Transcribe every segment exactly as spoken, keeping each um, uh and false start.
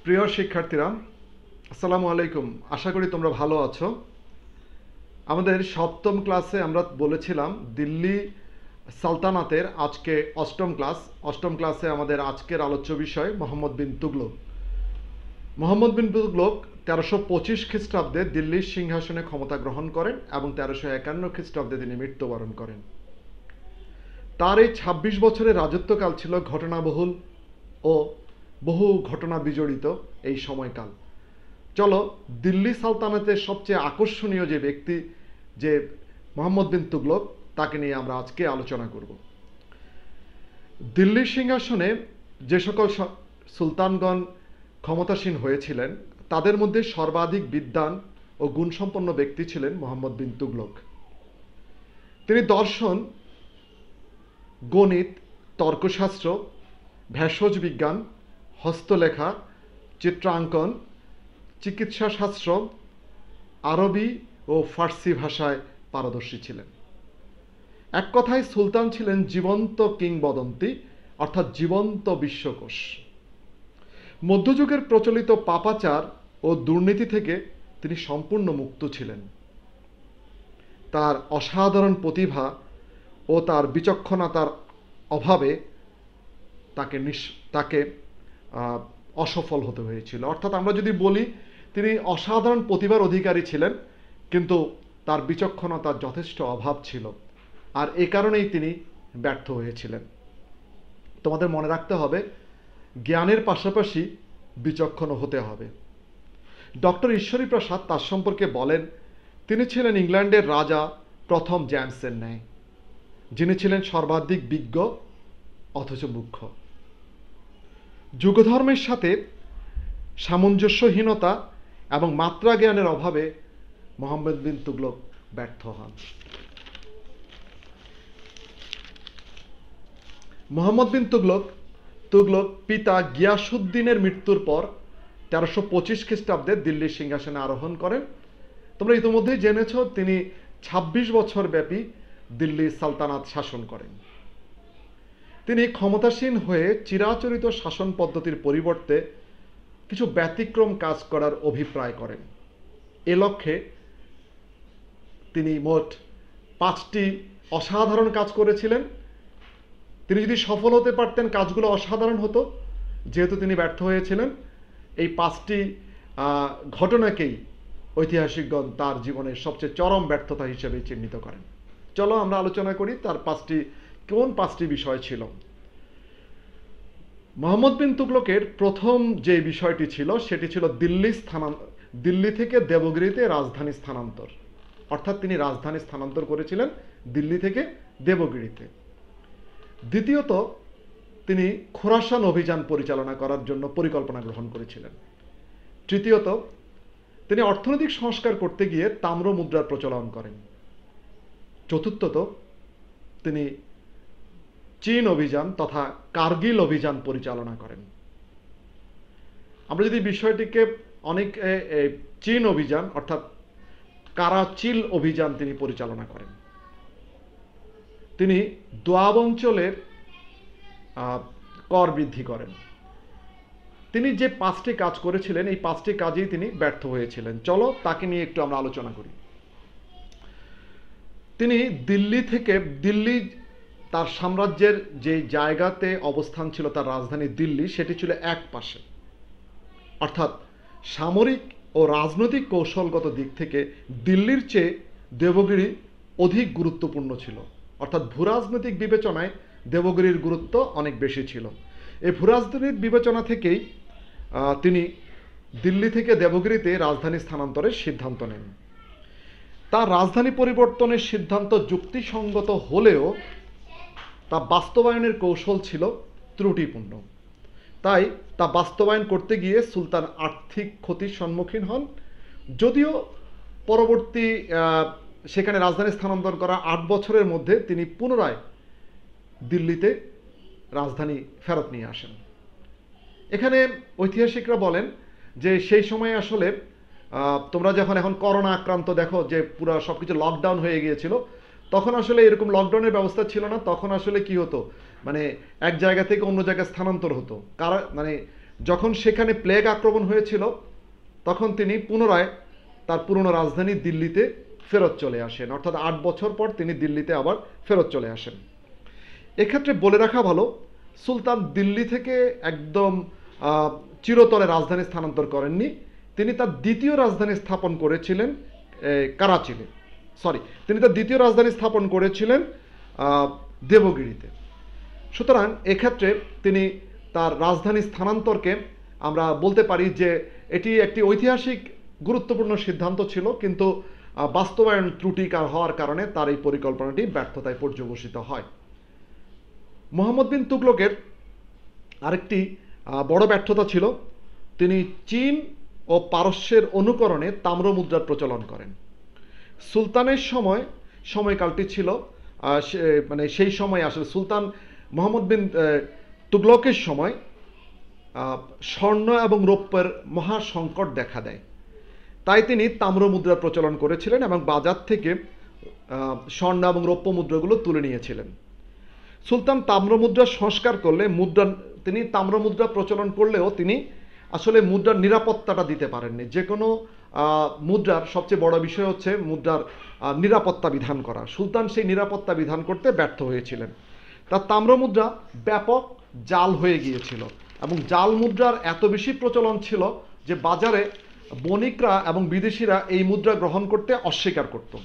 প্রিয় শিক্ষার্থীরা, আসসালামু আলাইকুম। আশা করি তোমরা ভালো আছো। আমাদের সপ্তম ক্লাসে আমরা বলেছিলাম দিল্লি সালতানাতের আজকে অষ্টম ক্লাস। অষ্টম ক্লাসে আমাদের আজকের আলোচ্য বিষয় মোহাম্মদ বিন তুগলক। মোহাম্মদ বিন তুগলক তেরোশো পঁচিশ খ্রিস্টাব্দে দিল্লির সিংহাসনে ক্ষমতা গ্রহণ করেন এবং তেরোশো একান্ন খ্রিস্টাব্দে তিনি মৃত্যুবরণ করেন। তার এই ছাব্বিশ বছরের রাজত্বকাল ছিল ঘটনাবহুল ও বহু ঘটনা বিজড়িত এই সময়কাল। চলো দিল্লি সালতানাতের সবচেয়ে আকর্ষণীয় যে ব্যক্তি, যে মোহাম্মদ বিন তুগলক, তাকে নিয়ে আমরা আজকে আলোচনা করব। দিল্লির সিংহাসনে যে সকল সুলতানগণ ক্ষমতাসীন হয়েছিলেন তাদের মধ্যে সর্বাধিক বিদ্বান ও গুণসম্পন্ন ব্যক্তি ছিলেন মোহাম্মদ বিন তুগলক। তিনি দর্শন, গণিত, তর্কশাস্ত্র, ভেষজ বিজ্ঞান, হস্তলেখা, চিত্রাঙ্কন, চিকিৎসাশাস্ত্র, আরবি ও ফার্সি ভাষায় পারদর্শী ছিলেন। এক কথায় সুলতান ছিলেন জীবন্ত কিংবদন্তি, অর্থাৎ জীবন্ত বিশ্বকোষ। মধ্যযুগের প্রচলিত পাপাচার ও দুর্নীতি থেকে তিনি সম্পূর্ণ মুক্ত ছিলেন। তার অসাধারণ প্রতিভা ও তার বিচক্ষণতার অভাবে তাকে নিঃ তাকে অসফল হতে হয়েছিল। অর্থাৎ আমরা যদি বলি তিনি অসাধারণ প্রতিভার অধিকারী ছিলেন, কিন্তু তার বিচক্ষণতার যথেষ্ট অভাব ছিল, আর এ কারণেই তিনি ব্যর্থ হয়েছিলেন। তোমাদের মনে রাখতে হবে, জ্ঞানের পাশাপাশি বিচক্ষণ হতে হবে। ডক্টর ঈশ্বরী প্রসাদ তার সম্পর্কে বলেন, তিনি ছিলেন ইংল্যান্ডের রাজা প্রথম জেমসের ন্যায়, যিনি ছিলেন সর্বাধিক বিজ্ঞ অথচ মূর্খ। যুগধর্মের সাথে সামঞ্জস্যহীনতা এবং মাত্রা জ্ঞানের অভাবে মোহাম্মদ বিন তুগলক ব্যর্থ হন। মোহাম্মদ বিন তুগলক তুগলক পিতা গিয়াসউদ্দিনের মৃত্যুর পর তেরোশো পঁচিশ খ্রিস্টাব্দে দিল্লির সিংহাসনে আরোহণ করেন। তোমরা ইতিমধ্যেই জেনেছ তিনি ছাব্বিশ বছর ব্যাপী দিল্লি সালতানাত শাসন করেন। তিনি ক্ষমতাসীন হয়ে চিরাচরিত শাসন পদ্ধতির পরিবর্তে কিছু ব্যতিক্রম কাজ করার অভিপ্রায় করেন। এ লক্ষ্যে তিনি মোট পাঁচটি অসাধারণ কাজ করেছিলেন। তিনি যদি সফল হতে পারতেন, কাজগুলো অসাধারণ হতো। যেহেতু তিনি ব্যর্থ হয়েছিলেন, এই পাঁচটি ঘটনাকেই ঐতিহাসিকগণ তার জীবনের সবচেয়ে চরম ব্যর্থতা হিসেবে চিহ্নিত করেন। চলো আমরা আলোচনা করি তার পাঁচটি কোন পাঁচটি বিষয় ছিল। মোহাম্মদ বিন তুগলকের প্রথম যে বিষয়টি ছিল সেটি ছিল দিল্লি স্থানান্তর দিল্লি থেকে দেবগিরিতে রাজধানী স্থানান্তর। অর্থাৎ তিনি রাজধানী স্থানান্তর করেছিলেন দিল্লি থেকে দেবগিরিতে। দ্বিতীয়ত, তিনি খোরাসান অভিযান পরিচালনা করার জন্য পরিকল্পনা গ্রহণ করেছিলেন। তৃতীয়ত, তিনি অর্থনৈতিক সংস্কার করতে গিয়ে তাম্র মুদ্রার প্রচলন করেন। চতুর্থত, তিনি চীন অভিযান তথা কার্গিল অভিযান পরিচালনা করেন। আমরা যদি বিষয়টিকে অনেক চীন অভিযান অর্থাৎ কারাচিল অভিযান তিনি পরিচালনা করেন। তিনি দোয়াব অঞ্চলের কর বৃদ্ধি করেন। তিনি যে পাঁচটি কাজ করেছিলেন, এই পাঁচটি কাজেই তিনি ব্যর্থ হয়েছিলেন। চলো তাকে নিয়ে একটু আমরা আলোচনা করি। তিনি দিল্লি থেকে দিল্লি তার সাম্রাজ্যের যে জায়গাতে অবস্থান ছিল, তার রাজধানী দিল্লি, সেটি ছিল এক পাশে। অর্থাৎ সামরিক ও রাজনৈতিক কৌশলগত দিক থেকে দিল্লির চেয়ে দেবগিরি অধিক গুরুত্বপূর্ণ ছিল। অর্থাৎ ভূরাজনৈতিক বিবেচনায় দেবগিরির গুরুত্ব অনেক বেশি ছিল। এই ভূরাজনৈতিক বিবেচনা থেকেই তিনি দিল্লি থেকে দেবগিরিতে রাজধানী স্থানান্তরের সিদ্ধান্ত নেন। তার রাজধানী পরিবর্তনের সিদ্ধান্ত যুক্তিসঙ্গত হলেও তা বাস্তবায়নের কৌশল ছিল ত্রুটিপূর্ণ। তাই তা বাস্তবায়ন করতে গিয়ে সুলতান আর্থিক ক্ষতির সম্মুখীন হন। যদিও পরবর্তী সেখানে রাজধানী স্থানান্তর করা আট বছরের মধ্যে তিনি পুনরায় দিল্লিতে রাজধানী ফেরত নিয়ে আসেন। এখানে ঐতিহাসিকরা বলেন যে সেই সময় আসলে তোমরা যখন এখন করোনা আক্রান্ত দেখো যে পুরো সবকিছু লকডাউন হয়ে গিয়েছিল, তখন আসলে এরকম লকডাউনের ব্যবস্থা ছিল না। তখন আসলে কি হতো, মানে এক জায়গা থেকে অন্য জায়গায় স্থানান্তর হতো। কারা মানে যখন সেখানে প্লেগ আক্রমণ হয়েছিল তখন তিনি পুনরায় তার পুরনো রাজধানী দিল্লিতে ফেরত চলে আসেন, অর্থাৎ আট বছর পর তিনি দিল্লিতে আবার ফেরত চলে আসেন। এক্ষেত্রে বলে রাখা ভালো, সুলতান দিল্লি থেকে একদম চিরতরে রাজধানী স্থানান্তর করেননি। তিনি তার দ্বিতীয় রাজধানী স্থাপন করেছিলেন কারাচিতে, সরি তিনি তার দ্বিতীয় রাজধানী স্থাপন করেছিলেন দেবগিরিতে। সুতরাং এক্ষেত্রে তিনি তার রাজধানী স্থানান্তরকে আমরা বলতে পারি যে এটি একটি ঐতিহাসিক গুরুত্বপূর্ণ সিদ্ধান্ত ছিল, কিন্তু বাস্তবায়ন ত্রুটিকার হওয়ার কারণে তার এই পরিকল্পনাটি ব্যর্থতায় পর্যবসিত হয়। মুহাম্মদ বিন তুগলকের আরেকটি বড় ব্যর্থতা ছিল, তিনি চীন ও পারস্যের অনুকরণে তাম্রমুদ্রার প্রচলন করেন। সুলতানের সময় সময়কালটি ছিল মানে সেই সময় আসলে সুলতান মুহাম্মদ বিন তুগলকের সময় স্বর্ণ এবং রৌপ্যের মহা সংকট দেখা দেয়, তাই তিনি তাম্রমুদ্রার প্রচলন করেছিলেন এবং বাজার থেকে স্বর্ণ এবং রৌপ্য মুদ্রাগুলো তুলে নিয়েছিলেন। সুলতান তাম্রমুদ্রা সংস্কার করলে মুদ্রা তিনি তাম্রমুদ্রা প্রচলন করলেও তিনি আসলে মুদ্রার নিরাপত্তাটা দিতে পারেননি। যে কোনো মুদ্রার সবচেয়ে বড় বিষয় হচ্ছে মুদ্রার নিরাপত্তা বিধান করা। সুলতান সেই নিরাপত্তা বিধান করতে ব্যর্থ হয়েছিলেন। তার তাম্রমুদ্রা ব্যাপক জাল হয়ে গিয়েছিল এবং জাল মুদ্রার এত বেশি প্রচলন ছিল যে বাজারে বণিকরা এবং বিদেশিরা এই মুদ্রা গ্রহণ করতে অস্বীকার করত।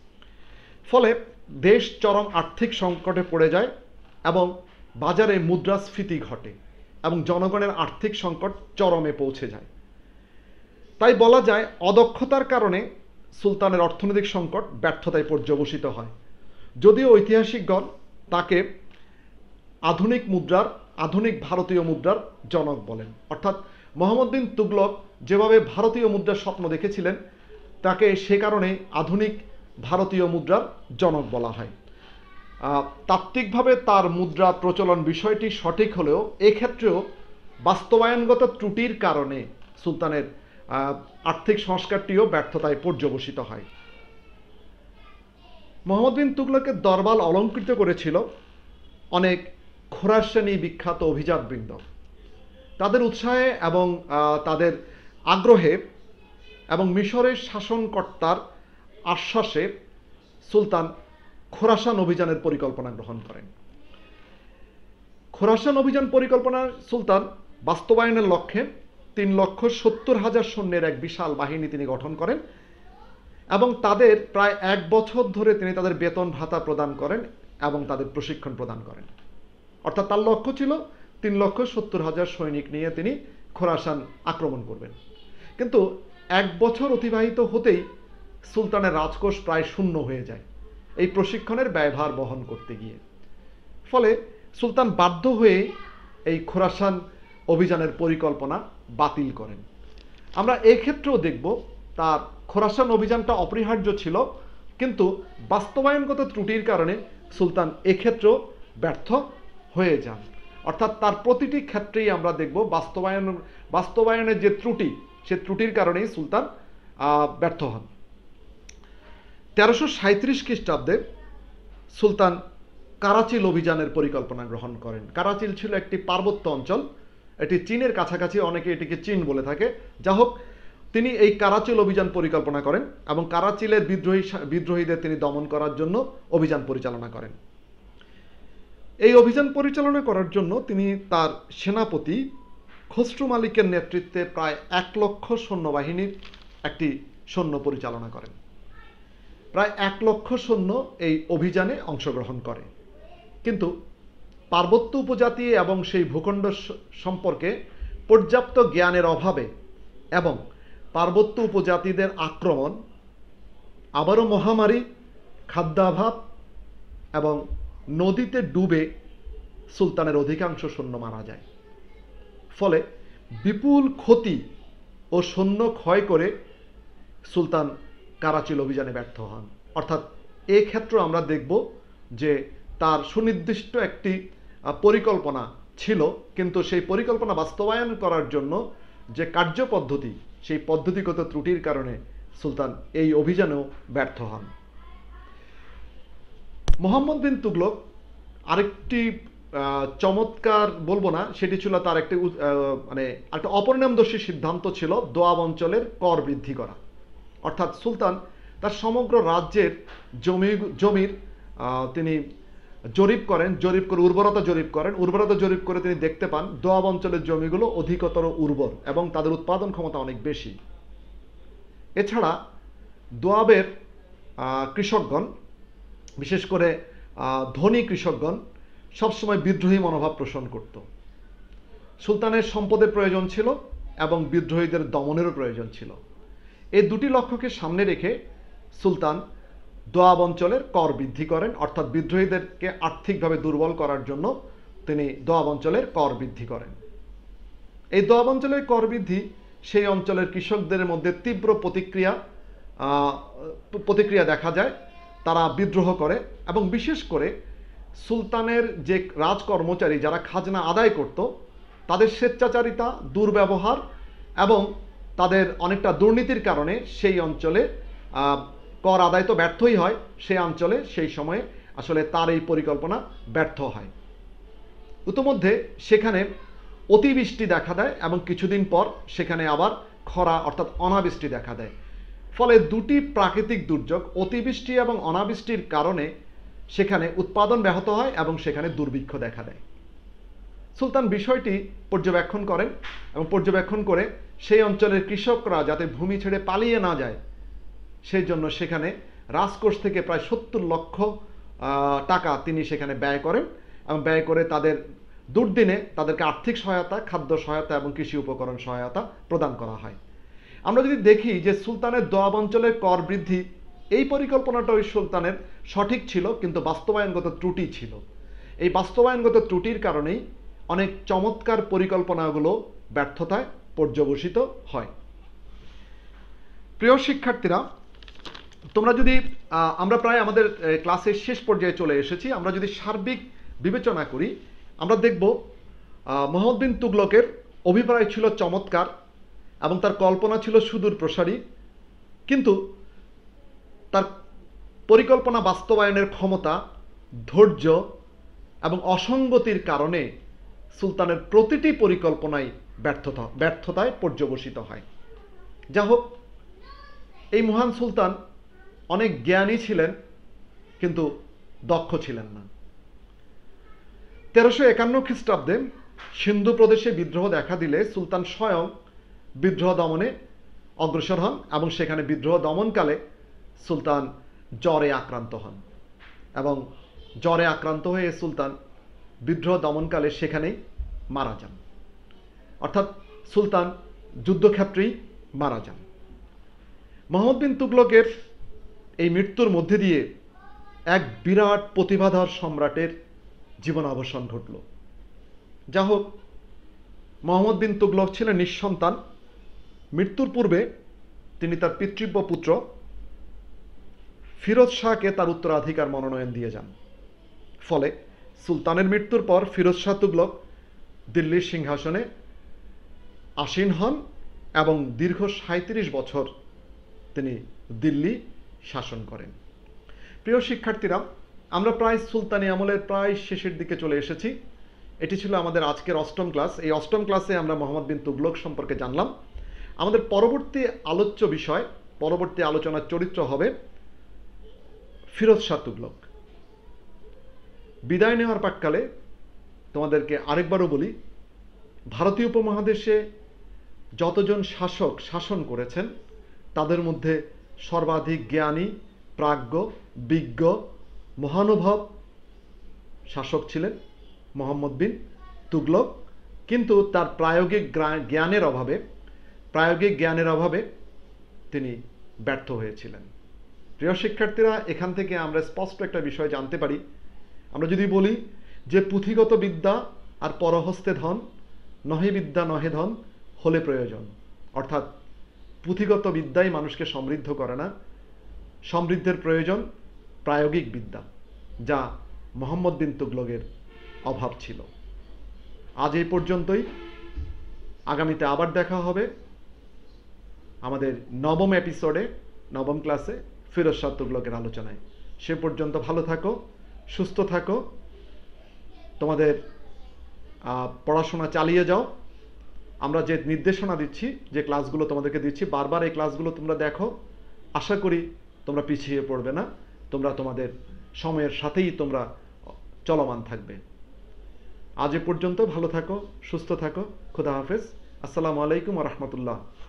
ফলে দেশ চরম আর্থিক সংকটে পড়ে যায় এবং বাজারে মুদ্রাস্ফীতি ঘটে এবং জনগণের আর্থিক সংকট চরমে পৌঁছে যায়। তাই বলা যায় অদক্ষতার কারণে সুলতানের অর্থনৈতিক সংকট ব্যর্থতায় পর্যবসিত হয়। যদিও ঐতিহাসিকগণ তাকে আধুনিক মুদ্রার আধুনিক ভারতীয় মুদ্রার জনক বলেন, অর্থাৎ মুহাম্মদ বিন তুগলক যেভাবে ভারতীয় মুদ্রার স্বপ্ন দেখেছিলেন তাকে সে কারণে আধুনিক ভারতীয় মুদ্রার জনক বলা হয়। তাত্ত্বিকভাবে তার মুদ্রা প্রচলন বিষয়টি সঠিক হলেও এক্ষেত্রেও বাস্তবায়নগত ত্রুটির কারণে সুলতানের আর্থিক সংস্কারটিও ব্যর্থতায় পর্যবসিত হয়। মুহাম্মদ বিন তুগলকের দরবার অলঙ্কৃত করেছিল অনেক খোরাসানি বিখ্যাত অভিজাতবৃন্দ। তাদের উৎসাহে এবং তাদের আগ্রহে এবং মিশরের শাসনকর্তার আশ্বাসে সুলতান খোরাসান অভিযানের পরিকল্পনা গ্রহণ করেন। খোরাসান অভিযান পরিকল্পনা সুলতান বাস্তবায়নের লক্ষ্যে তিন লক্ষ সত্তর হাজার সৈন্যের এক বিশাল বাহিনী তিনি গঠন করেন এবং তাদের প্রায় এক বছর ধরে তিনি তাদের বেতন ভাতা প্রদান করেন এবং তাদের প্রশিক্ষণ প্রদান করেন। অর্থাৎ তার লক্ষ্য ছিল তিন লক্ষ সত্তর হাজার সৈনিক নিয়ে তিনি খোরাসান আক্রমণ করবেন। কিন্তু এক বছর অতিবাহিত হতেই সুলতানের রাজকোষ প্রায় শূন্য হয়ে যায় এই প্রশিক্ষণের ব্যয়ভার বহন করতে গিয়ে। ফলে সুলতান বাধ্য হয়ে এই খোরাসান অভিযানের পরিকল্পনা বাতিল করেন। আমরা এই ক্ষেত্রেও দেখব তার খোরাসান অভিযানটা অপরিহার্য ছিল, কিন্তু বাস্তবায়নগত ত্রুটির কারণে সুলতান এক্ষেত্রেও ব্যর্থ হয়ে যান। অর্থাৎ তার প্রতিটি ক্ষেত্রেই আমরা দেখব বাস্তবায়ন বাস্তবায়নের যে ত্রুটি, সে ত্রুটির কারণেই সুলতান ব্যর্থ হন। তেরোশো সাঁত্রিশ খ্রিস্টাব্দে সুলতান কারাচিল অভিযানের পরিকল্পনা গ্রহণ করেন। কারাচিল ছিল একটি পার্বত্য অঞ্চল, এটি চীনের কাছাকাছি, অনেকে এটিকে চীন বলে থাকে। যা হোক, তিনি এই কারাচিল অভিযান পরিকল্পনা করেন এবং কারাচিলের বিদ্রোহী বিদ্রোহীদের তিনি দমন করার জন্য অভিযান পরিচালনা করেন। এই অভিযান পরিচালনা করার জন্য তিনি তার সেনাপতি খসরু মালিকের নেতৃত্বে প্রায় এক লক্ষ সৈন্যবাহিনীর একটি সৈন্য পরিচালনা করেন। প্রায় এক লক্ষ সৈন্য এই অভিযানে অংশগ্রহণ করে, কিন্তু পার্বত্য উপজাতি এবং সেই ভূখণ্ড সম্পর্কে পর্যাপ্ত জ্ঞানের অভাবে এবং পার্বত্য উপজাতিদের আক্রমণ, আবারও মহামারী, খাদ্যাভাব এবং নদীতে ডুবে সুলতানের অধিকাংশ সৈন্য মারা যায়। ফলে বিপুল ক্ষতি ও সৈন্য ক্ষয় করে সুলতান কারাচিল অভিযানে ব্যর্থ হন। অর্থাৎ এই ক্ষেত্রে আমরা দেখব যে তার সুনির্দিষ্ট একটি পরিকল্পনা ছিল, কিন্তু সেই পরিকল্পনা বাস্তবায়ন করার জন্য যে কার্যপদ্ধতি, সেই পদ্ধতিগত ত্রুটির কারণে সুলতান এই অভিযানেও ব্যর্থ হন। মুহাম্মদ বিন তুগলক আরেকটি চমৎকার বলবো না, সেটি ছিল তার একটি মানে একটা অপরিণামদর্শী সিদ্ধান্ত ছিল দোয়াব অঞ্চলের কর বৃদ্ধি করা। অর্থাৎ সুলতান তার সমগ্র রাজ্যের জমি জমির তিনি জরিপ করেন, জরিপ করে উর্বরতা জরিপ করেন, উর্বরতা জরিপ করে তিনি দেখতে পান দোয়াব অঞ্চলের জমিগুলো অধিকতর উর্বর এবং তাদের উৎপাদন ক্ষমতা অনেক বেশি। এছাড়া দোয়াবের কৃষকগণ, বিশেষ করে ধনী কৃষকগণ সবসময় বিদ্রোহী মনোভাব পোষণ করত। সুলতানের সম্পদের প্রয়োজন ছিল এবং বিদ্রোহীদের দমনেরও প্রয়োজন ছিল। এই দুটি লক্ষ্যকে সামনে রেখে সুলতান দোয়াব অঞ্চলের কর বৃদ্ধি করেন, অর্থাৎ বিদ্রোহীদেরকে আর্থিকভাবে দুর্বল করার জন্য তিনি দোয়াব অঞ্চলের কর বৃদ্ধি করেন। এই দোয়াব অঞ্চলের কর বৃদ্ধি সেই অঞ্চলের কৃষকদের মধ্যে তীব্র প্রতিক্রিয়া প্রতিক্রিয়া দেখা যায়। তারা বিদ্রোহ করে এবং বিশেষ করে সুলতানের যে রাজকর্মচারী যারা খাজনা আদায় করত তাদের স্বেচ্ছাচারিতা, দুর্ব্যবহার এবং তাদের অনেকটা দুর্নীতির কারণে সেই অঞ্চলে কর আদায় তো ব্যর্থই হয়। সেই অঞ্চলে সেই সময়ে আসলে তার এই পরিকল্পনা ব্যর্থ হয়। ইতোমধ্যে সেখানে অতিবৃষ্টি দেখা দেয় এবং কিছুদিন পর সেখানে আবার খরা অর্থাৎ অনাবৃষ্টি দেখা দেয়। ফলে দুটি প্রাকৃতিক দুর্যোগ, অতিবৃষ্টি এবং অনাবৃষ্টির কারণে সেখানে উৎপাদন ব্যাহত হয় এবং সেখানে দুর্ভিক্ষ দেখা দেয়। সুলতান বিষয়টি পর্যবেক্ষণ করেন এবং পর্যবেক্ষণ করে সেই অঞ্চলের কৃষকরা যাতে ভূমি ছেড়ে পালিয়ে না যায় সেই জন্য সেখানে রাজকোষ থেকে প্রায় সত্তর লক্ষ টাকা তিনি সেখানে ব্যয় করেন এবং ব্যয় করে তাদের দুর্দিনে তাদেরকে আর্থিক সহায়তা, খাদ্য সহায়তা এবং কৃষি উপকরণ সহায়তা প্রদান করা হয়। আমরা যদি দেখি যে সুলতানের দোয়াব অঞ্চলের কর বৃদ্ধি, এই পরিকল্পনাটা ওই সুলতানের সঠিক ছিল, কিন্তু বাস্তবায়নগত ত্রুটি ছিল। এই বাস্তবায়নগত ত্রুটির কারণেই অনেক চমৎকার পরিকল্পনাগুলো ব্যর্থতায় পর্যবসিত হয়। প্রিয় শিক্ষার্থীরা, তোমরা যদি আমরা প্রায় আমাদের ক্লাসের শেষ পর্যায়ে চলে এসেছি, আমরা যদি সার্বিক বিবেচনা করি আমরা দেখব মুহাম্মদ বিন তুগলকের অভিপ্রায় ছিল চমৎকার এবং তার কল্পনা ছিল সুদূর প্রসারী, কিন্তু তার পরিকল্পনা বাস্তবায়নের ক্ষমতা, ধৈর্য এবং অসঙ্গতির কারণে সুলতানের প্রতিটি পরিকল্পনাই ব্যর্থতা ব্যর্থতায় পর্যবসিত হয়। যা হোক, এই মহান সুলতান অনেক জ্ঞানী ছিলেন কিন্তু দক্ষ ছিলেন না। তেরোশো একান্ন খ্রিস্টাব্দে সিন্ধু প্রদেশে বিদ্রোহ দেখা দিলে সুলতান স্বয়ং বিদ্রোহ দমনে অগ্রসর হন এবং সেখানে বিদ্রোহ দমনকালে সুলতান জ্বরে আক্রান্ত হন এবং জ্বরে আক্রান্ত হয়ে সুলতান বিদ্রোহ দমনকালে সেখানেই মারা যান। অর্থাৎ সুলতান যুদ্ধক্ষেত্রেই মারা যান। মুহাম্মদ বিন তুগলকের এই মৃত্যুর মধ্যে দিয়ে এক বিরাট প্রতিভাধর সম্রাটের জীবনাবসান ঘটল। যা হোক, মুহাম্মদ বিন তুগলক ছিলেন নিঃসন্তান। মৃত্যুর পূর্বে তিনি তার পিতৃব্য পুত্র ফিরোজ শাহকে তার উত্তরাধিকার মনোনয়ন দিয়ে যান। ফলে সুলতানের মৃত্যুর পর ফিরোজ শাহ তুগলক দিল্লির সিংহাসনে আসীন হন এবং দীর্ঘ সাঁইত্রিশ বছর তিনি দিল্লি শাসন করেন। প্রিয় শিক্ষার্থীরা, আমরা প্রায় সুলতানি আমলের প্রায় শেষের দিকে চলে এসেছি। এটি ছিল আমাদের আজকের অষ্টম ক্লাস। এই অষ্টম ক্লাসে আমরা মুহাম্মদ বিন তুগলক সম্পর্কে জানলাম। আমাদের পরবর্তী আলোচ্য বিষয়, পরবর্তী আলোচনার চরিত্র হবে ফিরোজ শাহ তুগলক। বিদায় নেওয়ার প্রাক্কালে তোমাদেরকে আরেকবারও বলি, ভারতীয় উপমহাদেশে যতজন শাসক শাসন করেছেন তাদের মধ্যে সর্বাধিক জ্ঞানী, প্রাজ্ঞ, বিজ্ঞ, মহানুভব শাসক ছিলেন মুহাম্মদ বিন তুগলক। কিন্তু তার প্রায়োগিক জ্ঞানের অভাবে প্রায়োগিক জ্ঞানের অভাবে তিনি ব্যর্থ হয়েছিলেন। প্রিয় শিক্ষার্থীরা, এখান থেকে আমরা স্পষ্ট একটা বিষয় জানতে পারি। আমরা যদি বলি যে পুঁথিগত বিদ্যা আর পরহস্তে ধন, নহে বিদ্যা নহে ধন হলে প্রয়োজন, অর্থাৎ পুঁথিগত বিদ্যাই মানুষকে সমৃদ্ধ করে না, সমৃদ্ধের প্রয়োজন প্রায়োগিক বিদ্যা, যা মুহাম্মদ বিন তুগলকের অভাব ছিল। আজ এই পর্যন্তই। আগামীতে আবার দেখা হবে আমাদের নবম এপিসোডে, নবম ক্লাসে ফিরোজ শাহ তুগলকের আলোচনায়। সে পর্যন্ত ভালো থাকো, সুস্থ থাকো। তোমাদের পড়াশোনা চালিয়ে যাও। আমরা যে নির্দেশনা দিচ্ছি, যে ক্লাসগুলো তোমাদেরকে দিচ্ছি, বারবার এই ক্লাসগুলো তোমরা দেখো। আশা করি তোমরা পিছিয়ে পড়বে না, তোমরা তোমাদের সময়ের সাথেই তোমরা চলমান থাকবে। আজ এ পর্যন্ত। ভালো থাকো, সুস্থ থাকো। খুদা হাফেজ। আসসালামু আলাইকুম ওয়া রাহমাতুল্লাহ।